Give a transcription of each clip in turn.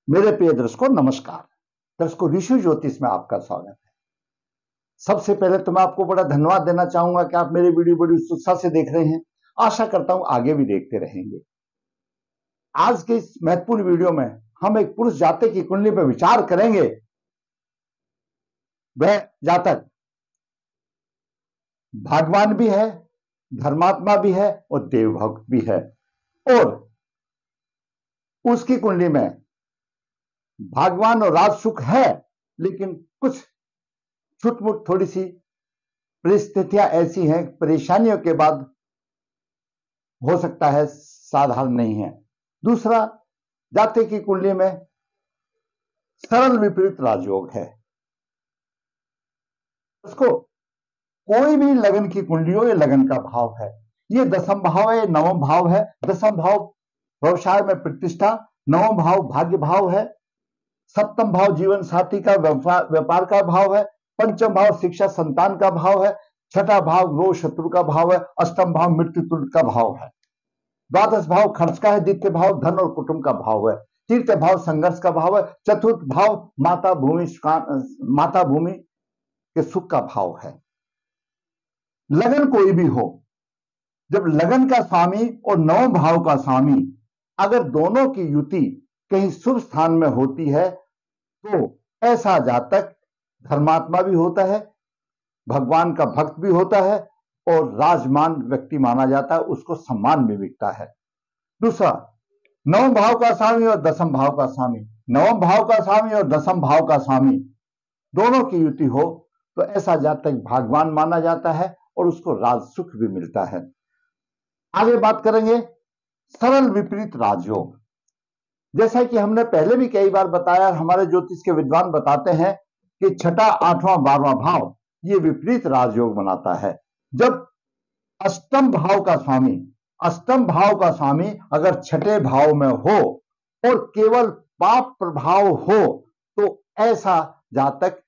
मेरे प्रिय दर्शकों नमस्कार। दर्शकों ऋषि ज्योतिष में आपका स्वागत है। सबसे पहले तो मैं आपको बड़ा धन्यवाद देना चाहूंगा कि आप मेरे वीडियो बड़ी उत्सुकता से देख रहे हैं। आशा करता हूं आगे भी देखते रहेंगे। आज के इस महत्वपूर्ण वीडियो में हम एक पुरुष जातक की कुंडली पर विचार करेंगे। वह जातक भगवान भी है, धर्मात्मा भी है और देवभक्त भी है, और उसकी कुंडली में भगवान और राज सुख है, लेकिन कुछ छुटमुट थोड़ी सी परिस्थितियां ऐसी हैं, परेशानियों के बाद हो सकता है साधारण नहीं है। दूसरा, जातक की कुंडली में सरल विपरीत राजयोग है। उसको कोई भी लगन की कुंडली हो, ये लगन का भाव है, ये दसम भाव है, ये नवम भाव है। दसम भाव व्यवसाय में प्रतिष्ठा, नवम भाव भाग्य भाव है, सप्तम भाव जीवन साथी का व्यापार का भाव है, पंचम भाव शिक्षा संतान का भाव है, छठा भाव रोग शत्रु का भाव है, अष्टम भाव मृत्यु तुल्य का भाव है, द्वादश भाव खर्च का है, द्वितीय भाव धन और कुटुंब का भाव है, तृतीय भाव संघर्ष का भाव है, चतुर्थ भाव माता भूमि के सुख का भाव है। लगन कोई भी हो, जब लगन का स्वामी और नवम भाव का स्वामी अगर दोनों की युति कहीं शुभ स्थान में होती है तो ऐसा जातक धर्मात्मा भी होता है, भगवान का भक्त भी होता है और राजमान व्यक्ति माना जाता है, उसको सम्मान भी मिलता है। दूसरा, नवम भाव का स्वामी और दसम भाव का स्वामी, नवम भाव का स्वामी और दसम भाव का स्वामी दोनों की युति हो तो ऐसा जातक भगवान माना जाता है और उसको राज सुख भी मिलता है। आगे बात करेंगे सरल विपरीत राजयोग। जैसा कि हमने पहले भी कई बार बताया, हमारे ज्योतिष के विद्वान बताते हैं कि छठा, आठवां, 12वां भाव ये विपरीत राजयोग बनाता है। जब अष्टम भाव का स्वामी अगर छठे भाव में हो और केवल पाप प्रभाव हो तो ऐसा जातक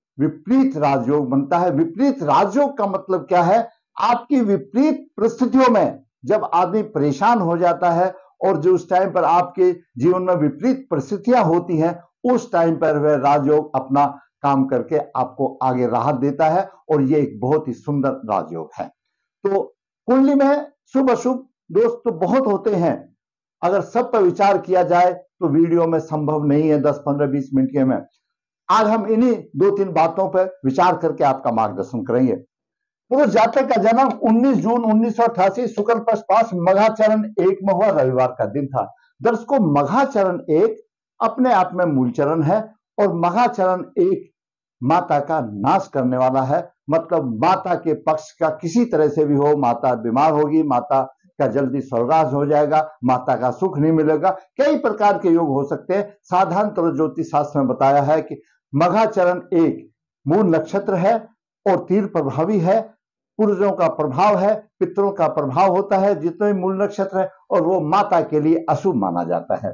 विपरीत राजयोग बनता है। विपरीत राजयोग का मतलब क्या है? आपकी विपरीत परिस्थितियों में जब आदमी परेशान हो जाता है और जो उस टाइम पर आपके जीवन में विपरीत परिस्थितियां होती हैं, उस टाइम पर वह राजयोग अपना काम करके आपको आगे राहत देता है और यह एक बहुत ही सुंदर राजयोग है। तो कुंडली में शुभ अशुभ दोस्त तो बहुत होते हैं, अगर सब पर विचार किया जाए तो वीडियो में संभव नहीं है 10, 15, 20 मिनट के में। आज हम इन्हीं 2-3 बातों पर विचार करके आपका मार्गदर्शन करेंगे। पुरुष जातक का जन्म 19 जून 1988 शुक्ल पक्ष पास मघाचरण 1 में हुआ, रविवार का दिन था। दर्शकों, मघाचरण 1 अपने आप में मूल चरण है और मघाचरण 1 माता का नाश करने वाला है। मतलब माता के पक्ष का किसी तरह से भी हो, माता बीमार होगी, माता का जल्दी स्वर्गवास हो जाएगा, माता का सुख नहीं मिलेगा, कई प्रकार के योग हो सकते हैं। साधारणतः ज्योतिष शास्त्र में बताया है कि मघाचरण 1 मूल नक्षत्र है और तीर प्रभावी है, पूर्वजों का प्रभाव है, पितरों का प्रभाव होता है जितने मूल नक्षत्र है, और वो माता के लिए अशुभ माना जाता है।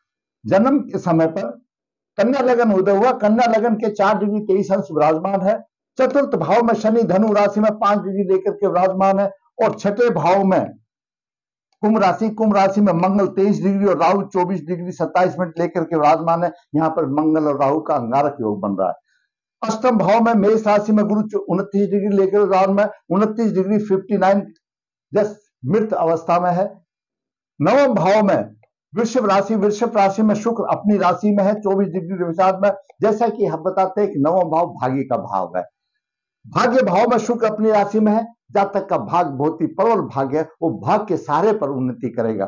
जन्म के समय पर कन्या लगन उदय हुआ। कन्या लगन के 4 डिग्री 23 अंश विराजमान है। चतुर्थ भाव में शनि धनु राशि में 5 डिग्री लेकर के विराजमान है और छठे भाव में कुंभ राशि में मंगल 23 डिग्री और राहु 24 डिग्री 27 मिनट लेकर के विराजमान है। यहाँ पर मंगल और राहु का अंगारक योग बन रहा है। अष्टम भाव में मेष राशि में गुरु 29 डिग्री लेकर विराजमान में 29 डिग्री 59 जस्ट मृत अवस्था में है। नवम भाव में वृषभ राशि में शुक्र अपनी राशि में है 24 डिग्री विषाद में। जैसा कि हम बताते हैं कि नवम भाव भाग्य का भाव है। भाग्य भाव में शुक्र अपनी राशि में है। जातक का भाग बहुत ही प्रबल भाग्य है, वो भाग के सहारे पर उन्नति करेगा।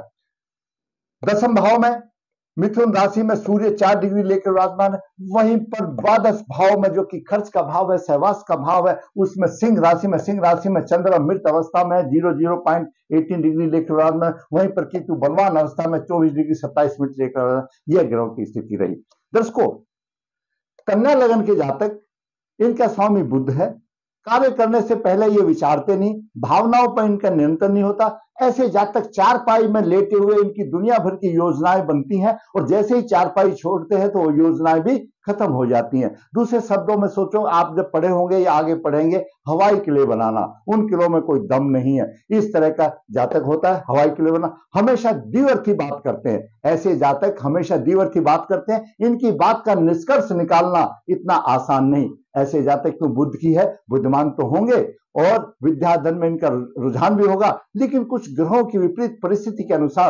दसम भाव में मिथुन राशि में सूर्य 4 डिग्री लेकर विराजमान है। वहीं पर द्वादश भाव में जो कि खर्च का भाव है, सहवास का भाव है, उसमें सिंह राशि में चंद्रमा मृत अवस्था में 0.18 डिग्री लेकर विराजमान। वहीं पर केतु बलवान अवस्था में 24 डिग्री 27 मिनट लेकर, यह ग्रहों की स्थिति रही। दर्शकों, कन्या लगन के जातक, इनका स्वामी बुध है। कार्य करने से पहले ये विचारते नहीं, भावनाओं पर इनका नियंत्रण नहीं होता। ऐसे जातक चारपाई में लेटे हुए इनकी दुनिया भर की योजनाएं बनती हैं और जैसे ही चारपाई छोड़ते हैं तो वो योजनाएं भी खत्म हो जाती हैं। दूसरे शब्दों में सोचो, आप जब पढ़े होंगे या आगे पढ़ेंगे, हवाई किले बनाना, उन किलों में कोई दम नहीं है, इस तरह का जातक होता है। हवाई किले बनाना, हमेशा दीवर्थ की बात करते हैं, ऐसे जातक हमेशा दीवर्थ की बात करते हैं, इनकी बात का निष्कर्ष निकालना इतना आसान नहीं। ऐसे जातक तो बुद्ध की है, बुद्धिमान तो होंगे और विद्या धन में इनका रुझान भी होगा, लेकिन कुछ ग्रहों की विपरीत परिस्थिति के अनुसार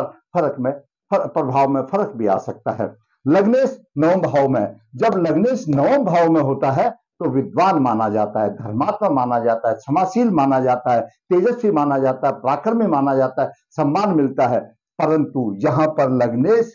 प्रभाव में फर्क भी आ सकता है। लग्नेश नवम भाव में, जब लग्नेश नवम भाव में होता है तो विद्वान माना जाता है, धर्मात्मा माना जाता है, क्षमाशील माना जाता है, तेजस्वी माना जाता है, पराक्रमी माना जाता है, सम्मान मिलता है। परंतु यहां पर लग्नेश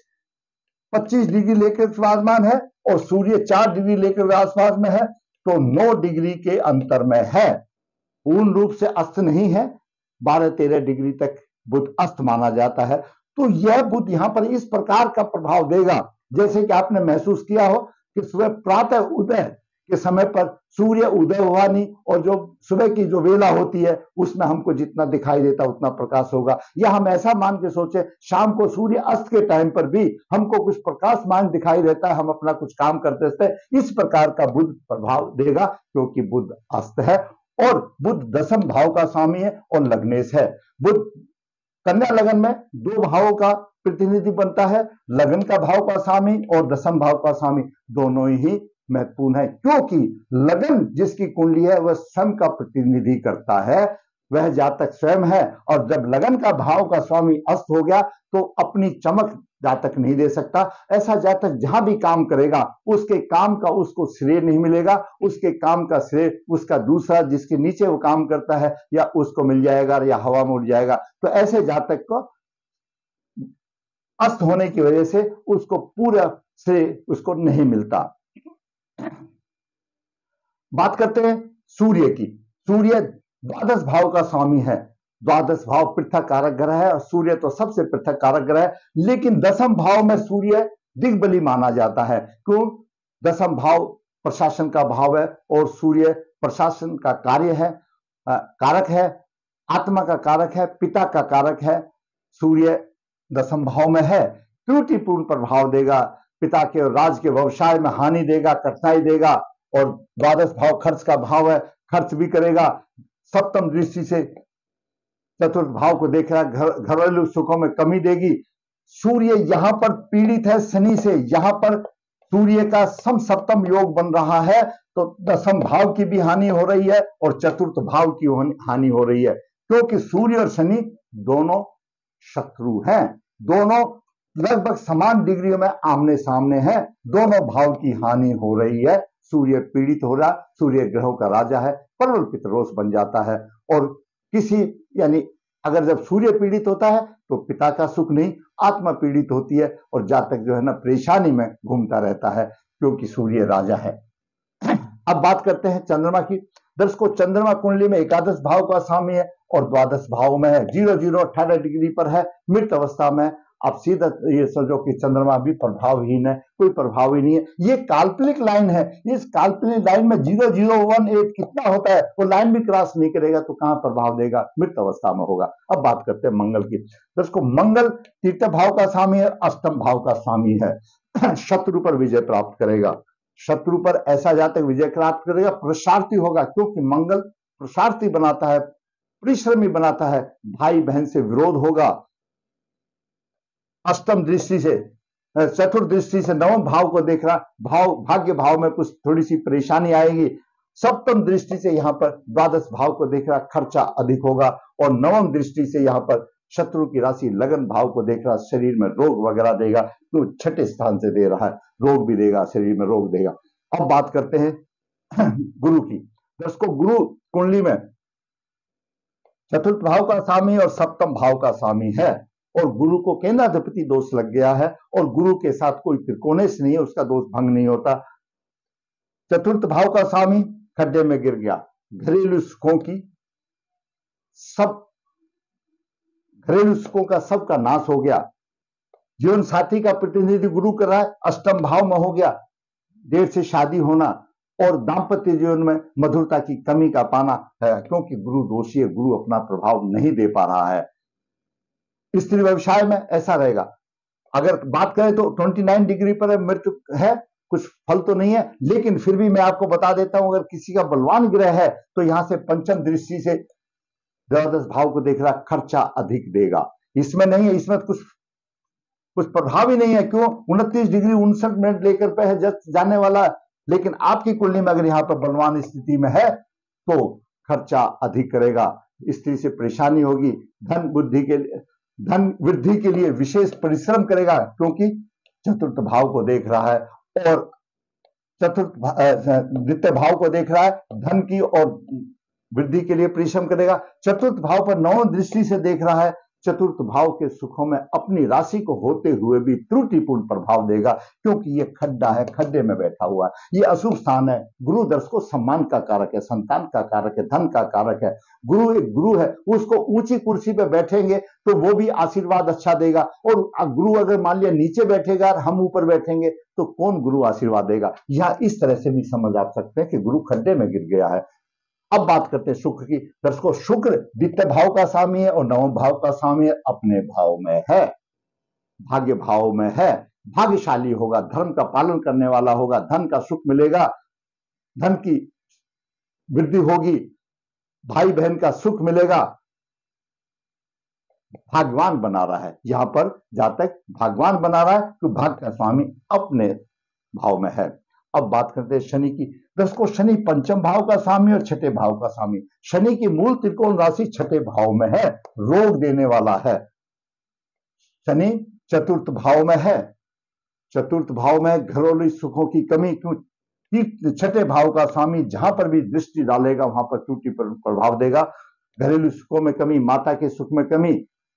25 डिग्री लेकर विराजमान है और सूर्य 4 डिग्री लेकर विराजमान में है, तो 9 डिग्री के अंतर में है, पूर्ण रूप से अस्त नहीं है। 12-13 डिग्री तक बुध अस्त माना जाता है। तो यह बुध यहां पर इस प्रकार का प्रभाव देगा, जैसे कि आपने महसूस किया हो कि सुबह प्रातः उदय के समय पर सूर्य उदय हुआ नहीं, और जो सुबह की जो वेला होती है उसमें हमको जितना दिखाई देता उतना प्रकाश होगा। या हम ऐसा मान के सोचे, शाम को सूर्य अस्त के टाइम पर भी हमको कुछ प्रकाशमान दिखाई देता है, हम अपना कुछ काम करते रहते। इस प्रकार का बुध प्रभाव देगा, क्योंकि बुध अस्त है और बुध दशम भाव का स्वामी है और लग्नेश है। बुध कन्या लगन में 2 भावों का प्रतिनिधि बनता है, लगन का भाव का स्वामी और दशम भाव का स्वामी, दोनों ही महत्वपूर्ण है, क्योंकि लगन जिसकी कुंडली है वह स्वयं का प्रतिनिधि करता है, वह जातक स्वयं है। और जब लगन का भाव का स्वामी अस्त हो गया तो अपनी चमक जातक नहीं दे सकता। ऐसा जातक जहां भी काम करेगा उसके काम का उसको श्रेय नहीं मिलेगा, उसके काम का श्रेय उसका दूसरा जिसके नीचे वो काम करता है या उसको मिल जाएगा या हवा में उड़ जाएगा। तो ऐसे जातक को अस्त होने की वजह से उसको पूरा श्रेय उसको नहीं मिलता। बात करते हैं सूर्य की। सूर्य द्वादश भाव का स्वामी है, द्वादश भाव पृथक कारक ग्रह है और सूर्य तो सबसे पृथक कारक ग्रह है, लेकिन दशम भाव में सूर्य दिग्बली माना जाता है। क्यों? दशम भाव प्रशासन का भाव है और सूर्य प्रशासन का कार्य है, कारक है, आत्मा का कारक है, पिता का कारक है। सूर्य दशम भाव में है, त्रुटिपूर्ण प्रभाव देगा, पिता के और राज के व्यवसाय में हानि देगा, कठिनाई देगा। और द्वादश भाव खर्च का भाव है, खर्च भी करेगा। सप्तम दृष्टि से चतुर्थ भाव को देख रहा, घरेलू सुखों में कमी देगी। सूर्य यहां पर पीड़ित है शनि से, यहां पर सूर्य का सम सप्तम योग बन रहा है, तो दशम भाव की भी हानि हो रही है और चतुर्थ भाव की हानि हो रही है, क्योंकि सूर्य और शनि दोनों शत्रु हैं, दोनों लगभग समान डिग्रियों में आमने सामने हैं, दोनों भाव की हानि हो रही है। सूर्य पीड़ित हो रहा, सूर्य ग्रहों का राजा है, प्रबल पितरोष बन जाता है। और किसी यानी अगर जब सूर्य पीड़ित होता है तो पिता का सुख नहीं, आत्मा पीड़ित होती है और जातक जो है ना परेशानी में घूमता रहता है, क्योंकि सूर्य राजा है। अब बात करते हैं चंद्रमा की। दर्शकों, चंद्रमा कुंडली में एकादश भाव का स्वामी है और द्वादश भाव में है, 0-0-18 डिग्री पर है, मृत अवस्था में। आप सीधा ये समझो कि चंद्रमा भी प्रभावहीन है, कोई प्रभाव ही नहीं है। ये काल्पनिक लाइन है, इस काल्पनिक लाइन में 0-0-1-8 कितना होता है, वो लाइन भी क्रॉस नहीं करेगा तो कहां प्रभाव देगा, मृत अवस्था में होगा। अब बात करते हैं मंगल की। दोस्तों, मंगल तृतीय भाव का स्वामी है, अष्टम भाव का स्वामी है। शत्रु पर विजय प्राप्त करेगा, शत्रु पर ऐसा जातक विजय प्राप्त करेगा, पुरुषार्थी होगा, क्योंकि मंगल पुरुषार्थी बनाता है, परिश्रमी बनाता है। भाई बहन से विरोध होगा। अष्टम दृष्टि से, चतुर्थ दृष्टि से नवम भाव को देख रहा, भाग्य भाव में कुछ थोड़ी सी परेशानी आएगी। सप्तम दृष्टि से यहां पर द्वादश भाव को देख रहा, खर्चा अधिक होगा। और नवम दृष्टि से यहां पर शत्रु की राशि लगन भाव को देख रहा, शरीर में रोग वगैरह देगा, तो छठे स्थान से दे रहा है, रोग भी देगा, शरीर में रोग देगा। अब बात करते हैं गुरु की। दोस्तों, गुरु कुंडली में चतुर्थ भाव का स्वामी और सप्तम भाव का स्वामी है, और गुरु को केंद्राधिपति दोष लग गया है, और गुरु के साथ कोई त्रिकोणेश नहीं है, उसका दोष भंग नहीं होता। चतुर्थ भाव का स्वामी खड्डे में गिर गया, घरेलू सुखों की सब, घरेलू सुखों का सबका नाश हो गया। जीवन साथी का प्रतिनिधि गुरु कर रहा है, अष्टम भाव में हो गया, देर से शादी होना और दाम्पत्य जीवन में मधुरता की कमी का पाना है, क्योंकि गुरु दोषी है, गुरु अपना प्रभाव नहीं दे पा रहा है। स्त्री व्यवसाय में ऐसा रहेगा। अगर बात करें तो 29 डिग्री पर मृत्यु है, कुछ फल तो नहीं है, लेकिन फिर भी मैं आपको बता देता हूं, अगर किसी का बलवान ग्रह है तो यहां से पंचम दृष्टि से द्वादश भाव को देख रहा, खर्चा अधिक देगा। इसमें नहीं है, इसमें कुछ प्रभाव ही नहीं है। क्यों? 29 डिग्री 59 मिनट लेकर पे है जस्ट जाने वाला, लेकिन आपकी कुंडली में अगर यहाँ पर बलवान स्थिति में है तो खर्चा अधिक करेगा, स्त्री से परेशानी होगी, धन वृद्धि के लिए विशेष परिश्रम करेगा, क्योंकि चतुर्थ भाव को देख रहा है और द्वितीय भाव को देख रहा है, धन की और वृद्धि के लिए परिश्रम करेगा। चतुर्थ भाव पर नौ दृष्टि से देख रहा है, चतुर्थ भाव के सुखों में अपनी राशि को होते हुए भी त्रुटिपूर्ण प्रभाव देगा, क्योंकि ये खड्डा है, खड्डे में बैठा हुआ है, ये अशुभ स्थान है। गुरु दर्श को सम्मान का कारक है, संतान का कारक है, धन का कारक है। गुरु एक गुरु है, उसको ऊंची कुर्सी पे बैठेंगे तो वो भी आशीर्वाद अच्छा देगा, और गुरु अगर मान लिया नीचे बैठेगा और हम ऊपर बैठेंगे तो कौन गुरु आशीर्वाद देगा। यह इस तरह से भी समझ आप सकते हैं कि गुरु खड्डे में गिर गया है। अब बात करते हैं शुक्र की। दर्शकों, शुक्र द्वितीय भाव का स्वामी है और नवम भाव का स्वामी है, अपने भाव में है, भाग्य भाव में है, भाग्यशाली होगा, धर्म का पालन करने वाला होगा, धन का सुख मिलेगा, धन की वृद्धि होगी, भाई बहन का सुख मिलेगा, भाग्यवान बना रहा है। यहां पर जातक भाग्यवान बना रहा है तो भाग्य का स्वामी अपने भाव में है। अब बात करते हैं शनि की। दर्शकों, शनि पंचम भाव का स्वामी और छठे भाव का स्वामी। शनि की मूल त्रिकोण राशि छठे भाव में है, रोग देने वाला है। शनि चतुर्थ भाव में है, चतुर्थ भाव में घरेलू सुखों की कमी, क्यों? छठे भाव का स्वामी जहां पर भी दृष्टि डालेगा वहां पर त्रुटि पर प्रभाव देगा, घरेलू सुखों में कमी, माता के सुख में कमी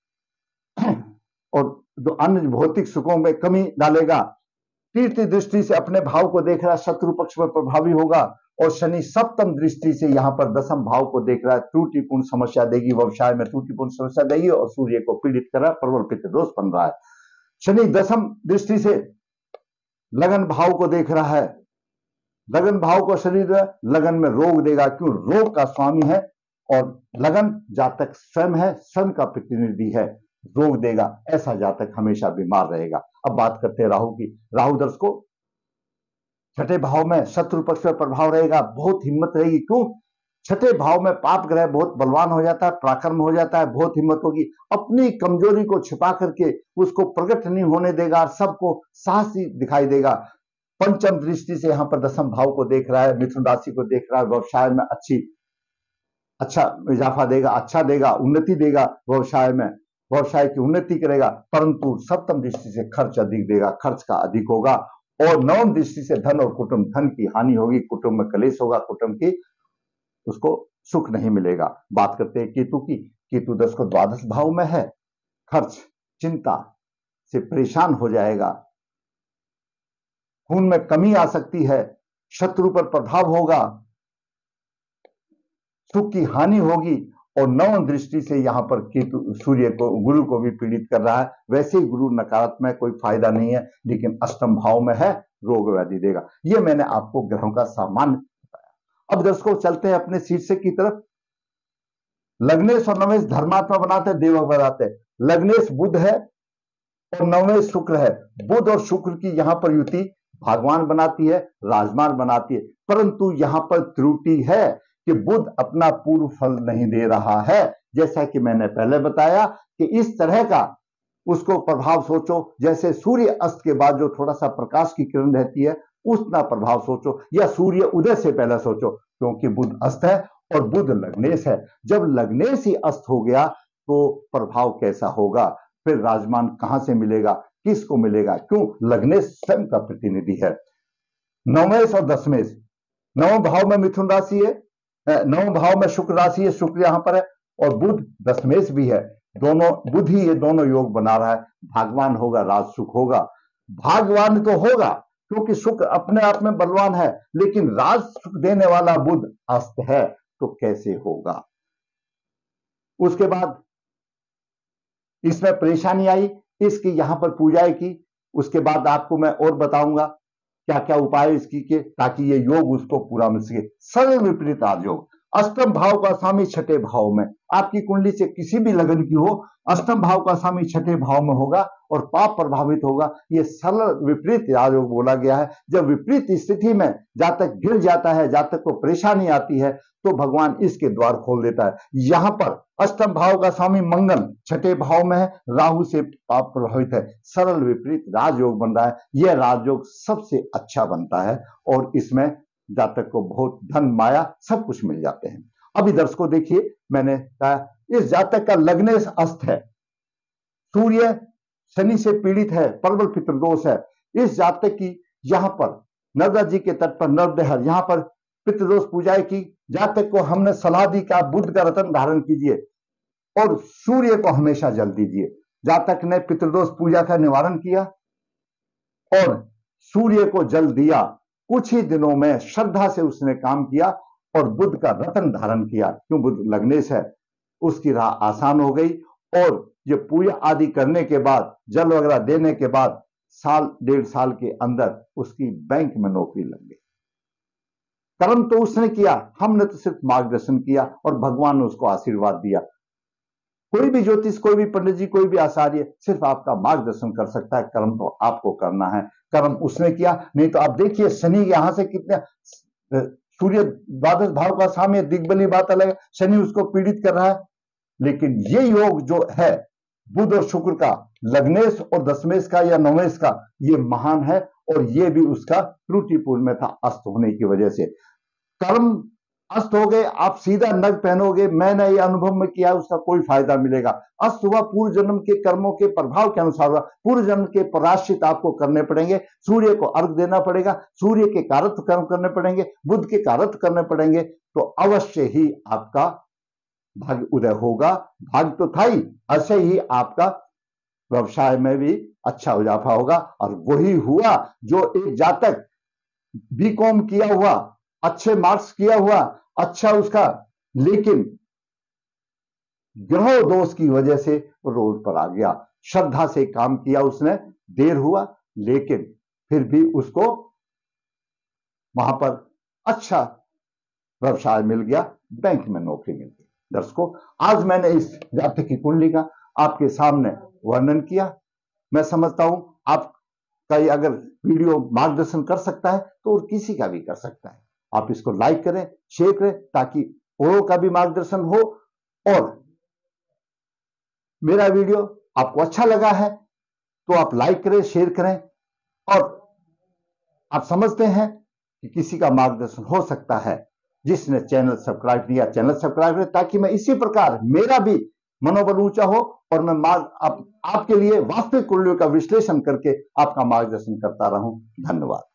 और जो अन्य भौतिक सुखों में कमी डालेगा। तीर्थ दृष्टि से अपने भाव को देख रहा है, शत्रु पक्ष पर प्रभावी होगा, और शनि सप्तम दृष्टि से यहां पर दसम भाव को देख रहा है, त्रुटिपूर्ण समस्या देगी, व्यवसाय में त्रुटिपूर्ण समस्या देगी और सूर्य को पीड़ित कर रहा है, प्रबल पित्त दोष बन रहा है। शनि दसम दृष्टि से लगन भाव को देख रहा है, लगन भाव को शनि लगन में रोग देगा, क्यों? रोग का स्वामी है और लगन जातक स्वयं है, स्वयं का प्रतिनिधि है, रोग देगा, ऐसा जातक हमेशा बीमार रहेगा। अब बात करते हैं राहु की। राहु दर्श को छठे भाव में शत्रु पक्ष पर प्रभाव रहेगा, बहुत हिम्मत रहेगी, क्यों? छठे भाव में पाप ग्रह बहुत बलवान हो जाता है, पराक्रम हो जाता है, बहुत हिम्मत होगी, अपनी कमजोरी को छिपा करके उसको प्रकट नहीं होने देगा, सबको साहसी दिखाई देगा। पंचम दृष्टि से यहां पर दसम भाव को देख रहा है, मिथुन राशि को देख रहा है, व्यवसाय में अच्छा इजाफा देगा, अच्छा देगा, उन्नति देगा, व्यवसाय की उन्नति करेगा, परंतु सप्तम दृष्टि से खर्च अधिक देगा, खर्च का अधिक होगा, और नवम दृष्टि से धन और कुटुंब, धन की हानि होगी, कुटुंब में कलेश होगा, कुटुंब की उसको सुख नहीं मिलेगा। बात करते हैं केतु की। केतु दस को द्वादश भाव में है, खर्च चिंता से परेशान हो जाएगा, खून में कमी आ सकती है, शत्रु पर प्रभाव होगा, सुख की हानि होगी, और नवम दृष्टि से यहां पर केतु सूर्य को, गुरु को भी पीड़ित कर रहा है। वैसे ही गुरु नकारात्मक, कोई फायदा नहीं है, लेकिन अष्टम भाव में है, रोग व्याधि देगा। ये मैंने आपको ग्रहों का सामान्य बताया। अब दर्शकों चलते हैं अपने शीर्षक की तरफ। लग्नेश और नवेश धर्मात्मा बनाते हैं, देवक बनाते हैं। लग्नेश बुध है और नवेश शुक्र है। बुध और शुक्र की यहां पर युति भगवान बनाती है, राजमान बनाती है, परंतु यहां पर त्रुटि है कि बुध अपना पूर्व फल नहीं दे रहा है। जैसा कि मैंने पहले बताया कि इस तरह का उसको प्रभाव सोचो, जैसे सूर्य अस्त के बाद जो थोड़ा सा प्रकाश की किरण रहती है, उतना प्रभाव सोचो, या सूर्य उदय से पहले सोचो, क्योंकि बुध अस्त है और बुध लग्नेश है। जब लग्नेश ही अस्त हो गया तो प्रभाव कैसा होगा, फिर राजमान कहां से मिलेगा, किसको मिलेगा? क्यों? लग्नेश स्वयं का प्रतिनिधि है। नवमेश और दशमेश, नवम भाव में मिथुन राशि है, नवम भाव में शुक्र राशि है, शुक्र यहां पर है, और बुध दशमेश भी है, दोनों बुध ही ये दोनों योग बना रहा है। भागवान होगा, राज सुख होगा, भागवान तो होगा क्योंकि शुक्र अपने आप में बलवान है, लेकिन राज सुख देने वाला बुध अस्त है, तो कैसे होगा? उसके बाद इसमें परेशानी आई, इसकी यहां पर पूजा की, उसके बाद आपको मैं और बताऊंगा क्या क्या उपाय इसकी के, ताकि ये योग उसको पूरा मिल सके। सरल विपरीत राजयोग। अष्टम भाव का स्वामी छठे भाव में, आपकी कुंडली से किसी भी लगन की हो, अष्टम भाव का स्वामी छठे भाव में होगा और पाप प्रभावित होगा। ये सरल विपरीत राजयोग बोला गया है। जब विपरीत स्थिति में जातक गिर जाता है, जातक को परेशानी आती है, तो भगवान इसके द्वार खोल देता है। यहां पर अष्टम भाव का स्वामी मंगल छठे भाव में है, राहु से पाप प्रभावित है, सरल विपरीत राजयोग बन रहा है। यह राजयोग सबसे अच्छा बनता है और इसमें जातक को बहुत धन माया सब कुछ मिल जाते हैं। अभी दर्शकों देखिए, मैंने कहा इस जातक का लग्नेश अस्त है, सूर्य शनि से पीड़ित है, प्रबल पितृदोष है। इस जातक की यहां पर नर्मदा जी के तट पर नरदेहर, यहां पर पितृदोष पूजा की। जातक को हमने सलाह दी कि आप बुध का रत्न धारण कीजिए और सूर्य को हमेशा जल दीजिए। जातक ने पितृदोष पूजा का निवारण किया और सूर्य को जल दिया। कुछ ही दिनों में श्रद्धा से उसने काम किया और बुध का रत्न धारण किया। क्यों? बुध लग्नेश है, उसकी राह आसान हो गई और ये पूजा आदि करने के बाद, जल वगैरह देने के बाद, साल डेढ़ साल के अंदर उसकी बैंक में नौकरी लग गई। कर्म तो उसने किया, हमने तो सिर्फ मार्गदर्शन किया और भगवान ने उसको आशीर्वाद दिया। कोई भी ज्योतिष, कोई भी पंडित जी, कोई भी आचार्य सिर्फ आपका मार्गदर्शन कर सकता है, कर्म तो आपको करना है। कर्म उसने किया, नहीं तो आप देखिए शनि यहां से कितने, सूर्य द्वादश भाव का स्वामी, दिग्बली बात अलग है, शनि उसको पीड़ित कर रहा है। लेकिन ये योग जो है बुध और शुक्र का, लग्नेश और दशमेश का या नवेश का, ये महान है और ये भी उसका त्रुटिपूर्ण में था अस्त होने की वजह से। कर्म अस्त हो गए, आप सीधा नग पहनोगे, मैंने ये अनुभव में किया, उसका कोई फायदा मिलेगा। अस्त हुआ, पूर्व जन्म के कर्मों के प्रभाव के अनुसार हुआ, पूर्व जन्म के प्रायश्चित आपको करने पड़ेंगे। सूर्य को अर्घ देना पड़ेगा, सूर्य के कारक कर्म करने पड़ेंगे, बुध के कारक करने पड़ेंगे, तो अवश्य ही आपका भाग्य उदय होगा। भाग्य तो था ही, ऐसे ही आपका व्यवसाय में भी अच्छा इजाफा होगा। और वही हुआ जो एक जातक बीकॉम किया हुआ, अच्छे मार्क्स किया हुआ, अच्छा उसका, लेकिन ग्रह दोष की वजह से रोड पर आ गया। श्रद्धा से काम किया उसने, देर हुआ लेकिन फिर भी उसको वहां पर अच्छा व्यवसाय मिल गया, बैंक में नौकरी मिल गई। दर्शकों, आज मैंने इस जातक की कुंडली का आपके सामने वर्णन किया। मैं समझता हूं आपका ये अगर वीडियो मार्गदर्शन कर सकता है तो और किसी का भी कर सकता है। आप इसको लाइक करें, शेयर करें, ताकि औरों का भी मार्गदर्शन हो। और मेरा वीडियो आपको अच्छा लगा है तो आप लाइक करें, शेयर करें, और आप समझते हैं कि किसी का मार्गदर्शन हो सकता है, जिसने चैनल सब्सक्राइब किया, चैनल सब्सक्राइब करें, ताकि मैं इसी प्रकार मेरा भी मनोबल ऊंचा हो और मैं आपके लिए वास्तविक कुंडलियों का विश्लेषण करके आपका मार्गदर्शन करता रहूं। धन्यवाद।